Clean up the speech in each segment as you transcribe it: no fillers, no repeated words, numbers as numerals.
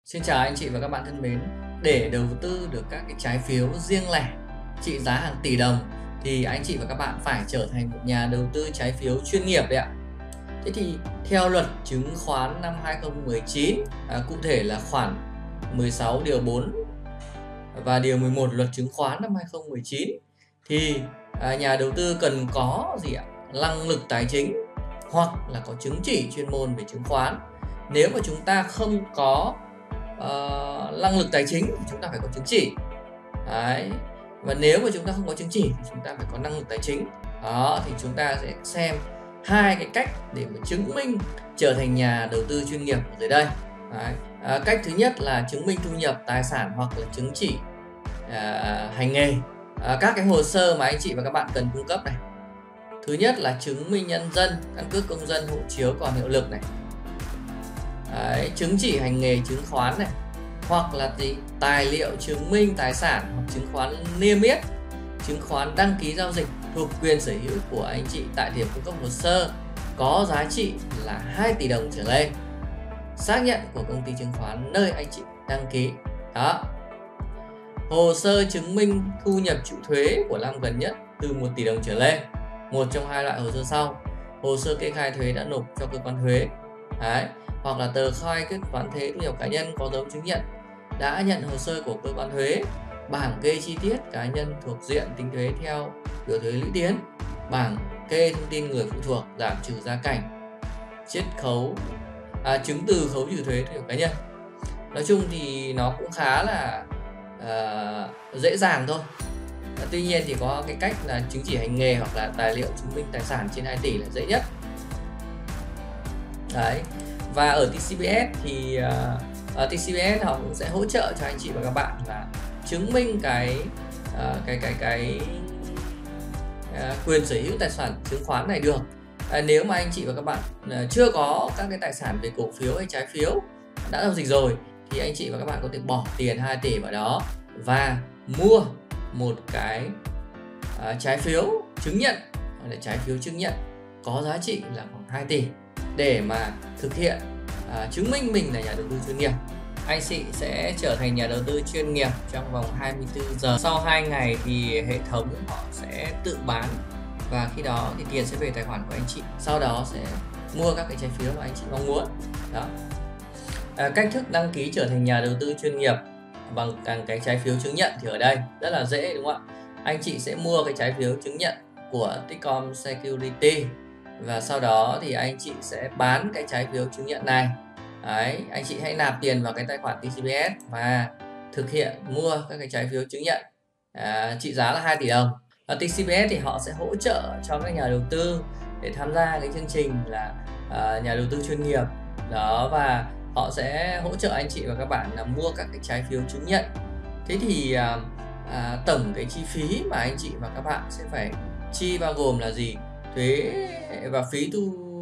Xin chào anh chị và các bạn thân mến. Để đầu tư được các cái trái phiếu riêng lẻ trị giá hàng tỷ đồng thì anh chị và các bạn phải trở thành một nhà đầu tư trái phiếu chuyên nghiệp đấy ạ. Thế thì theo luật chứng khoán năm 2019, cụ thể là khoản 16 điều 4 và điều 11 luật chứng khoán năm 2019 thì nhà đầu tư cần có gì ạ? Năng lực tài chính hoặc là có chứng chỉ chuyên môn về chứng khoán. Nếu mà chúng ta không có năng lực tài chính thì chúng ta phải có chứng chỉ. Đấy. Và nếu mà chúng ta không có chứng chỉ thì chúng ta phải có năng lực tài chính. Đó, thì chúng ta sẽ xem hai cái cách để mà chứng minh trở thành nhà đầu tư chuyên nghiệp ở dưới đây. Đấy. Cách thứ nhất là chứng minh thu nhập tài sản hoặc là chứng chỉ hành nghề. Các cái hồ sơ mà anh chị và các bạn cần cung cấp này. Thứ nhất là chứng minh nhân dân, căn cước công dân, hộ chiếu còn hiệu lực này. Đấy, chứng chỉ hành nghề chứng khoán này, hoặc là gì tài liệu chứng minh tài sản hoặc chứng khoán niêm yết, chứng khoán đăng ký giao dịch thuộc quyền sở hữu của anh chị tại điểm cung cấp hồ sơ có giá trị là 2 tỷ đồng trở lên, xác nhận của công ty chứng khoán nơi anh chị đăng ký. Đó. Hồ sơ chứng minh thu nhập chịu thuế của năm gần nhất từ 1 tỷ đồng trở lên, một trong hai loại hồ sơ sau: hồ sơ kê khai thuế đã nộp cho cơ quan thuế. Đấy. Hoặc là tờ khai quyết toán thuế thu nhập cá nhân có dấu chứng nhận đã nhận hồ sơ của cơ quan thuế, bảng kê chi tiết cá nhân thuộc diện tính thuế theo biểu thuế lũy tiến, bảng kê thông tin người phụ thuộc giảm trừ gia cảnh, chiết khấu, chứng từ khấu trừ thuế thu nhập cá nhân. Nói chung thì nó cũng khá là dễ dàng thôi. Tuy nhiên thì có cái cách là chứng chỉ hành nghề hoặc là tài liệu chứng minh tài sản trên 2 tỷ là dễ nhất. Đấy. Và ở TCBS thì TCBS họ cũng sẽ hỗ trợ cho anh chị và các bạn là chứng minh cái quyền sở hữu tài sản chứng khoán này được. Nếu mà anh chị và các bạn chưa có các cái tài sản về cổ phiếu hay trái phiếu đã giao dịch rồi thì anh chị và các bạn có thể bỏ tiền 2 tỷ vào đó và mua một cái trái phiếu chứng nhận, gọi là trái phiếu chứng nhận có giá trị là khoảng 2 tỷ để mà thực hiện chứng minh mình là nhà đầu tư chuyên nghiệp. Anh chị sẽ trở thành nhà đầu tư chuyên nghiệp trong vòng 24 giờ. Sau 2 ngày thì hệ thống họ sẽ tự bán và khi đó thì tiền sẽ về tài khoản của anh chị. Sau đó sẽ mua các cái trái phiếu mà anh chị mong muốn. Đó. Cách thức đăng ký trở thành nhà đầu tư chuyên nghiệp bằng cái trái phiếu chứng nhận thì ở đây rất là dễ, đúng không ạ? Anh chị sẽ mua cái trái phiếu chứng nhận của Techcom Security và sau đó thì anh chị sẽ bán cái trái phiếu chứng nhận này. Đấy, anh chị hãy nạp tiền vào cái tài khoản TCBS và thực hiện mua các cái trái phiếu chứng nhận trị giá là 2 tỷ đồng. Và TCBS thì họ sẽ hỗ trợ cho các nhà đầu tư để tham gia cái chương trình là nhà đầu tư chuyên nghiệp đó, và họ sẽ hỗ trợ anh chị và các bạn là mua các cái trái phiếu chứng nhận. Thế thì tổng cái chi phí mà anh chị và các bạn sẽ phải chi bao gồm là gì? Thuế và phí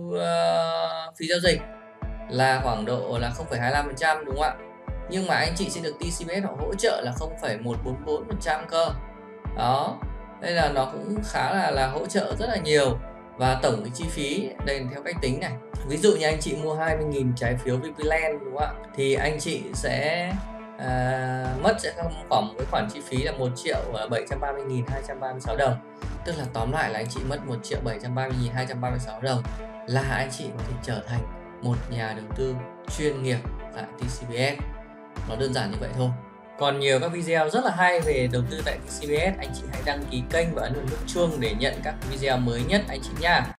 phí giao dịch là khoảng độ là 0,25%, đúng không ạ? Nhưng mà anh chị sẽ được TCBS họ hỗ trợ là 0,144% cơ. Đó. Đây là nó cũng khá là hỗ trợ rất là nhiều. Và tổng cái chi phí đây là theo cách tính này. Ví dụ như anh chị mua 20.000 trái phiếu VPLAN, đúng không ạ? Thì anh chị sẽ mất khoảng cái khoản chi phí là 1.730.236 đồng. Tức là tóm lại là anh chị mất 1.730.236 đồng là anh chị có thể trở thành một nhà đầu tư chuyên nghiệp tại TCBS. Nó đơn giản như vậy thôi. Còn nhiều các video rất là hay về đầu tư tại TCBS, anh chị hãy đăng ký kênh và ấn vào nút chuông để nhận các video mới nhất anh chị nha.